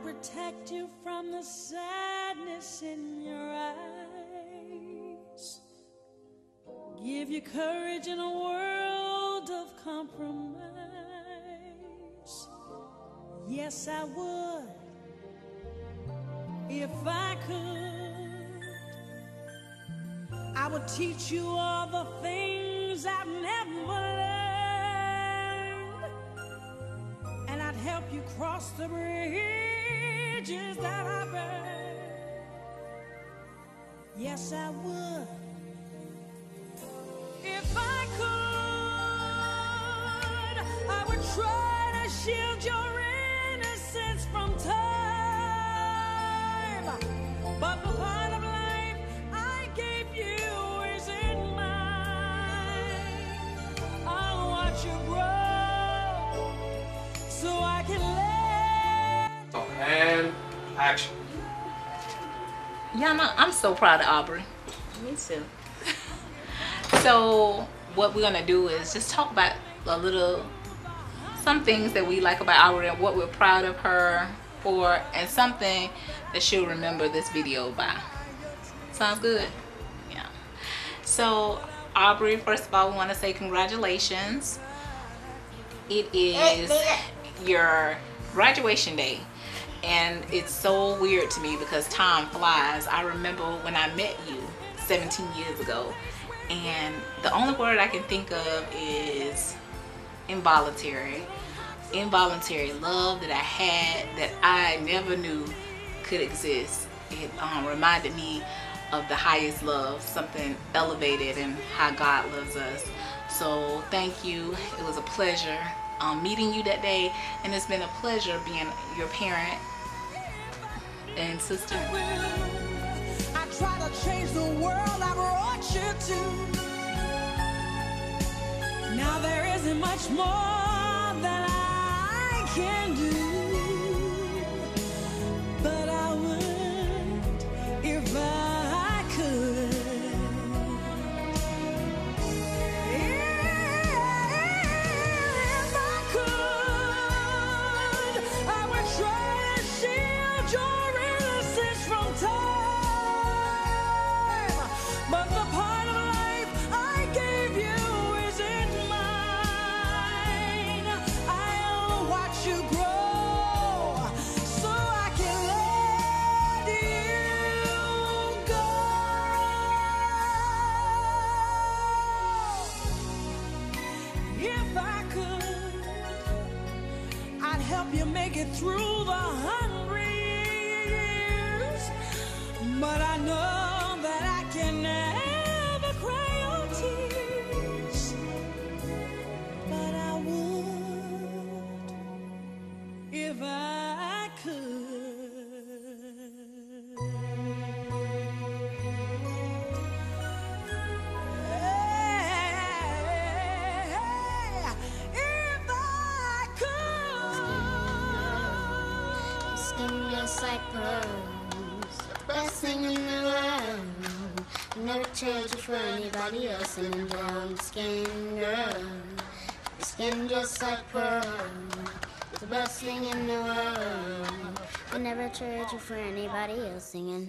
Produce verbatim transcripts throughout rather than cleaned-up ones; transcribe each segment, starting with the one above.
protect you from the sadness in your eyes. Give you courage in a world of compromise. Yes, I would, if I could. I would teach you all the things I've never learned, and I'd help you cross the bridges that I burned. Yes, I would, if I could. I would try to shield your innocence from time, but the part of life I gave you isn't mine. I'll watch you grow so I can let. And action. Yeah, I'm, I'm so proud of Aubrey. Me too. So what we're gonna do is just talk about a little, some things that we like about Aubrey and what we're proud of her for, and something that she'll remember this video by. Sounds good? Yeah. So Aubrey, first of all, we want to say congratulations. It is your graduation day, and it's so weird to me because time flies. I remember when I met you seventeen years ago, and the only word I can think of is involuntary. Involuntary love that I had that I never knew could exist. It um, reminded me of the highest love, something elevated, and how God loves us. So thank you. It was a pleasure um, meeting you that day, and it's been a pleasure being your parent and sister. I try to change the world I brought you to. Now there isn't much more that I can do, but I would if I could. If I could, I would try to shield your innocence from time, but the part of life I gave you isn't mine. I'll watch you grow so I can let you go. If I could, I'd help you make it through the hungry years, but I know that I can never cry your tears. But I would if I could. If I could. Skin just like pearls, best thing in the world. Never trade you for anybody else. And a brown skin girl, skin just like pearls, the best thing in the world. I never trade you for anybody else. Singing.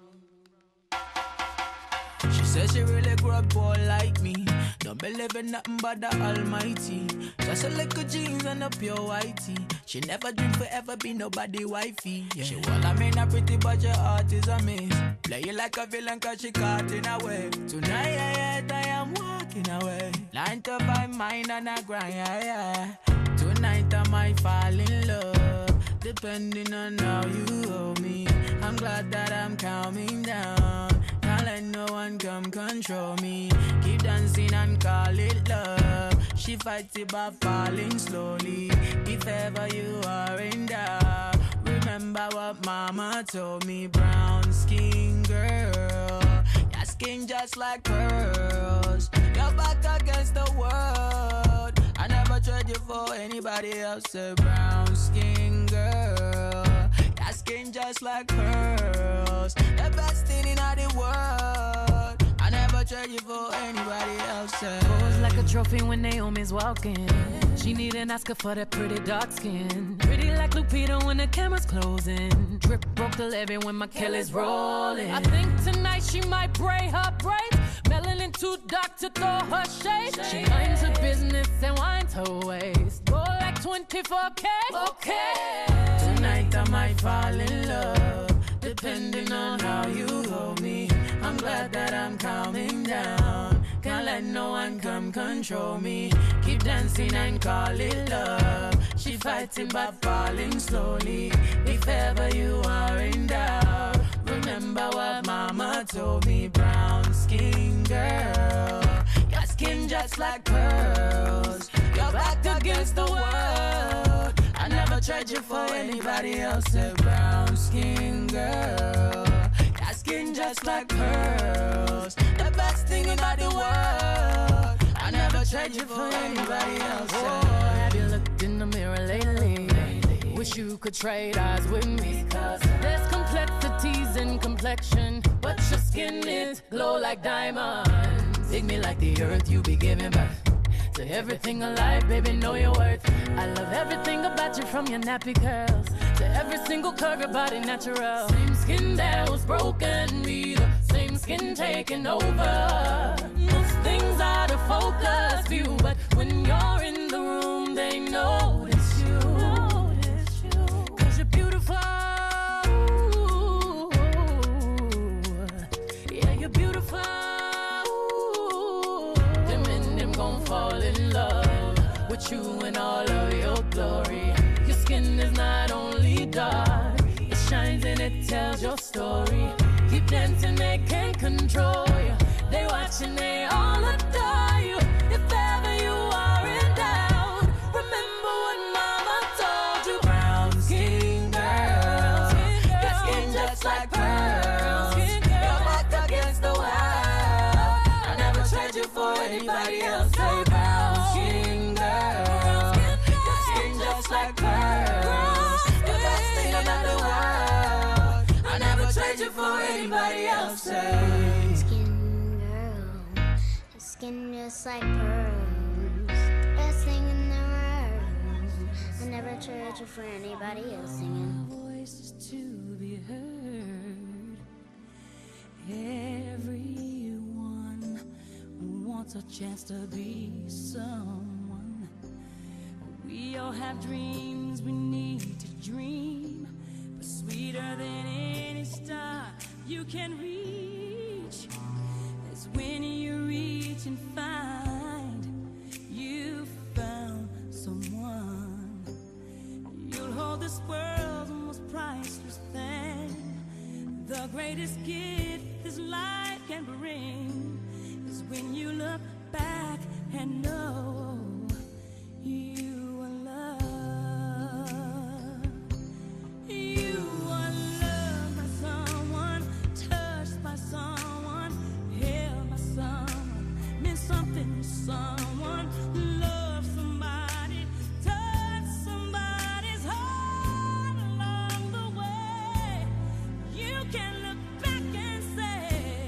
She says she really grew up poor like me. Don't believe in nothing but the Almighty. Just a little jeans and a pure whitey. She never dream forever be nobody wifey. Yeah. She well, I mean a pretty but your heart is a miss. Play you like a villain cause she caught in a way. Tonight I am walking away. Nine to five mind and a grind, yeah, yeah. Tonight I might fall in love, depending on how you hold me. I'm glad that I'm calming down. Can't let no one come control me. Keep dancing and call it love. She fights it by falling slowly. If ever you are in doubt, remember what mama told me. Brown skin girl, your skin just like pearls. You're back against the world. I never trade you for anybody else. A brown skin girl, your skin just like pearls. The best thing in the world. I never trade you for anybody else. Pose like a trophy when Naomi's walking. She need an Oscar for that pretty dark skin. Pretty like Lupita when the camera's closing. Drip broke the levee when my Kelly's rolling. I think tonight she might braid her braids. Melanin too dark to throw her shade. She minds her business and winds her waist. Go like twenty-four K. Okay. Tonight I might fall in love, depending on how you hold me. I'm glad that I'm calming down. Can't let no one come control me. Keep dancing and call it love. She fighting but falling slowly. If ever you are in doubt, remember what mama told me. Brown skin girl, your skin just like pearls. You're back against the world. I never tried you for anybody else. A brown skin girl, your skin just like pearls. The best thing about the world. I never tried you for anybody else. Oh, have you looked in the mirror lately? Wish you could trade eyes with me. Cause there's complexities in complexion, but your skin is glow like diamonds. Dig me like the earth, you be giving birth to everything alive, baby, know your worth. I love everything about you, from your nappy curls to every single curve, your body natural. Same skin that was broken, be the same skin taking over. Most things out of focus view, but when you're in the room, they notice you. Cause you're beautiful. Yeah, you're beautiful. Fall in love with you in all of your glory. Your skin is not only dark, it shines and it tells your story. Keep dancing, they can't control you. They watch and they all adore you. If ever you are in doubt, remember what mama told you. Brown skin girl, your skin just like pearls. You're back against the world. I never tried you for anybody else. Say brown skin girl, your skin just like pearls. The best thing about the world. I never tried you for anybody else. Say Skin girl, your skin just like pearls. Best thing in the world. I never tried you for anybody else singing. Voices to be heard. Everyone wants a chance to be someone. We all have dreams we need to dream, but sweeter than any star you can reach is when you reach and find you found someone. You'll hold this world's most priceless thing. The greatest gift this life can bring is when you look back and know you are loved. You are loved by someone, touched by someone, held by someone, meant something to someone, loved somebody, touched somebody's heart along the way. You can look back and say,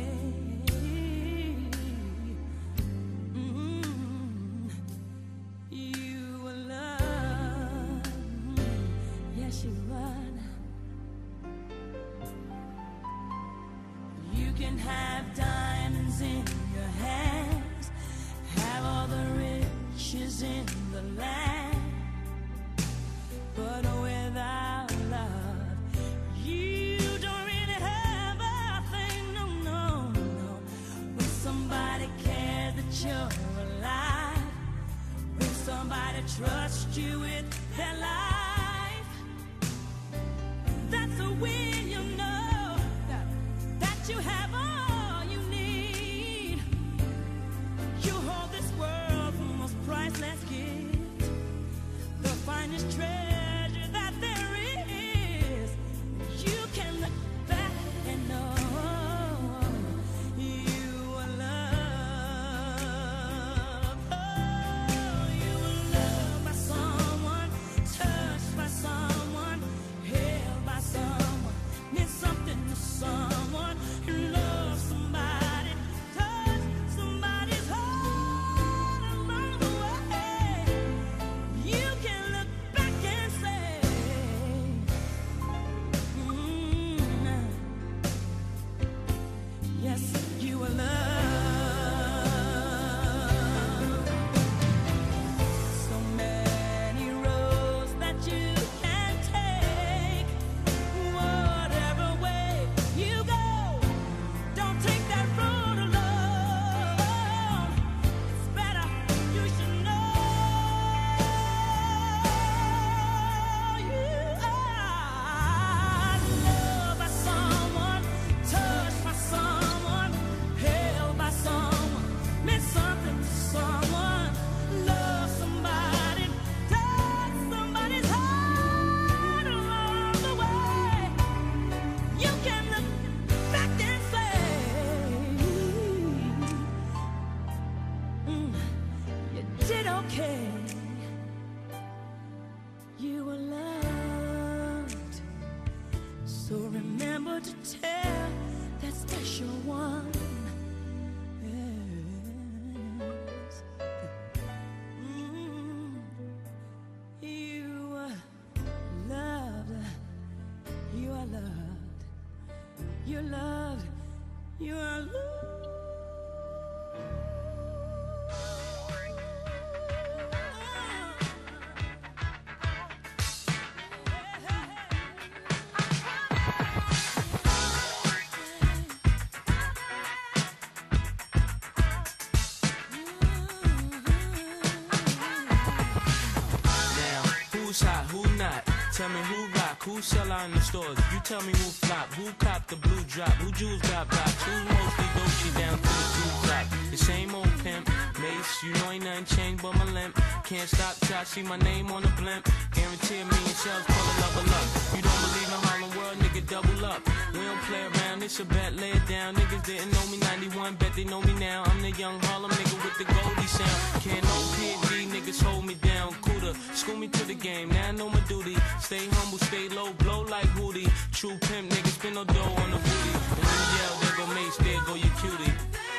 mm, you were loved. Yes, you are. You can have diamonds in your hands, have all the riches in the land, but without love, you don't really have a thing. No, no, no. When somebody cares that you're alive, when somebody trusts you with their life, that's when you know that you have all you need. You hold this world's most priceless gift, the finest treasure that there is. You can look back and know you are loved. Oh, you were loved by someone, touched by someone, held by someone, meant something to someone. You love somebody, touched able to tell that special one. Yes. Mm. You are loved. You are loved. You're loved. You are loved. Tell me who rock, who sell out in the stores. You tell me who flop, who cop the blue drop, who jewels got box, who's mostly Dolce down to the two drop. The same old pimp, Mace, you know ain't nothing changed but my limp. Can't stop till I see my name on the blimp. Guarantee a million shells, call it level up. You don't believe in Harlem World, nigga, double up. We don't play around, it's a bet, lay it down. Niggas didn't know me ninety-one, bet they know me now. I'm the young Harlem nigga with the Goldie sound. Can't no P and D, niggas hold me down. Cooler, school me to the game, now I know my duty. Stay humble, stay low, blow like Hootie. True pimp, niggas spin no dough on the booty. And when you yell, there go Mace, there go your cutie.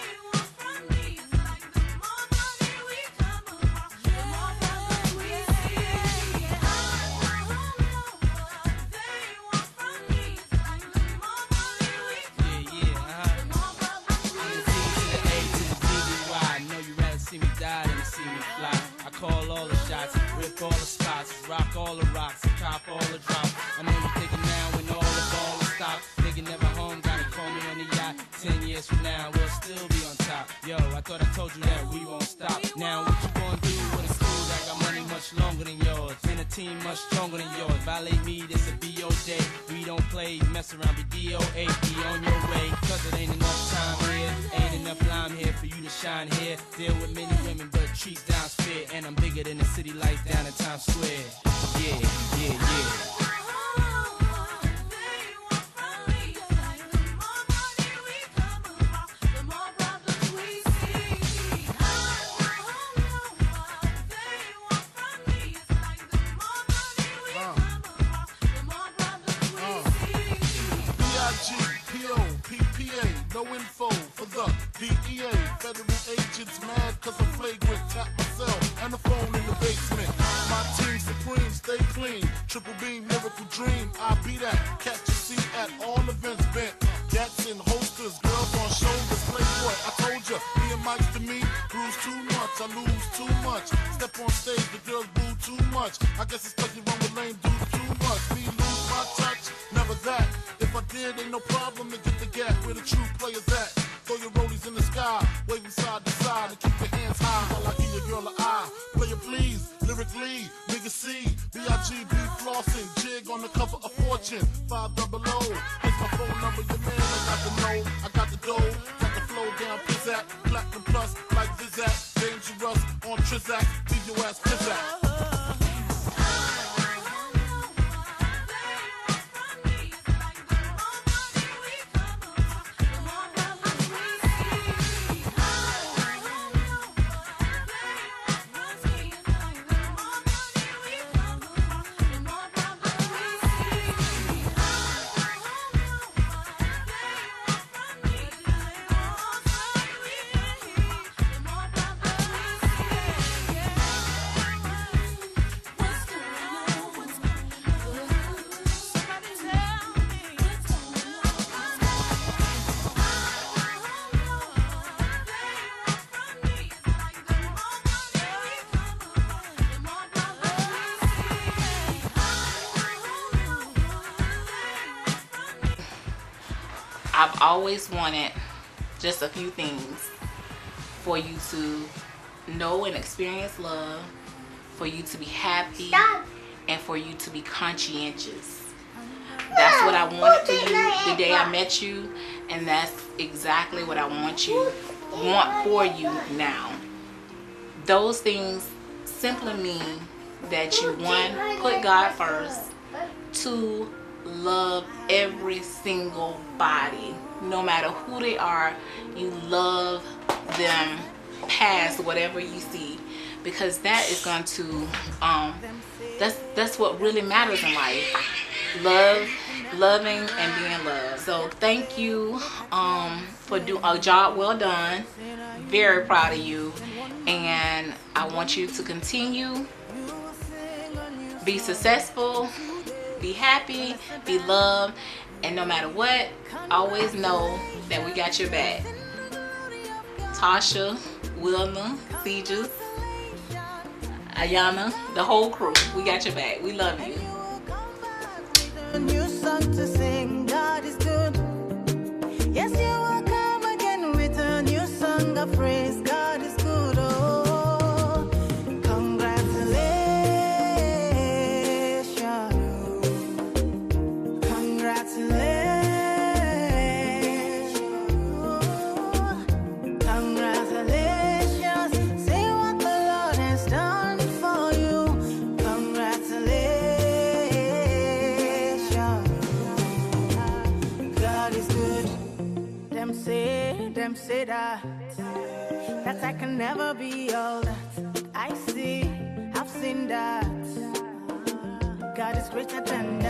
Call all the shots, rip all the spots, rock all the rocks, cop all the drops. I know you thinking now when all the ball is stopped. Nigga never home, gotta call me on the yacht. Ten years from now, we'll still be on top. Yo, I thought I told you that we won't stop. Now what you gonna do with a school that got money much longer than yours? And a team much stronger than yours. Violate me, this a B O day. We don't play, mess around, be D O A. Be on your way, cause it ain't enough time here. Ain't enough lime here for you to shine here. Deal with many women, but treat down fair. And I'm bigger than the city lights down in Times Square. Yeah, yeah, yeah. No info for the D E A. Federal agents mad cause I'm flagrant. Tap myself and the phone in the basement. My team supreme, stay clean. Triple beam, miracle dream. I be that. Catch a seat at all events bent. Gats in holsters, girls on shoulders. Playboy, I told ya, being Mike's to me, bruise too much, I lose too much. Step on stage, the girls boo too much. I guess it's cause you run with lame dudes too much. Me lose my touch, never that. If I did, ain't no problem to get the gap where the true players at. Throw your rollies in the sky, waving side to side, and keep your hands high while I give your girl an eye. Play it please, lyrically, nigga C, B I G B flossing, jig on the cover of Fortune, five double O. Here's my phone number, your man, I got the know, I got the dough, got the flow down, pizzazz, platinum plus, like Zizak, dangerous on Trizak, leave your ass pizzazz. I've always wanted just a few things for you to know and experience love, for you to be happy, and for you to be conscientious. That's what I wanted for you the day I met you, and that's exactly what I want you want for you now. Those things simply mean that you, one, put God first, two, love every single body, no matter who they are. You love them past whatever you see, because that is going to um that's that's what really matters in life. Love loving and being loved. So thank you um, for doing a job well done. Very proud of you, and I want you to continue, be successful, be happy, be loved, and no matter what, always know that we got your back. Tasha, Wilma, Cejas, Ayana, the whole crew, we got your back. We love you. A new song to sing, God is good. Yes, you will come again with a new song of praise. God is good. Oh, congratulations, congratulations, congratulations. See what the Lord has done for you. Congratulations. God is good. Them say, them say that, that I can never be all that. I see, I've seen that. God is greater than that.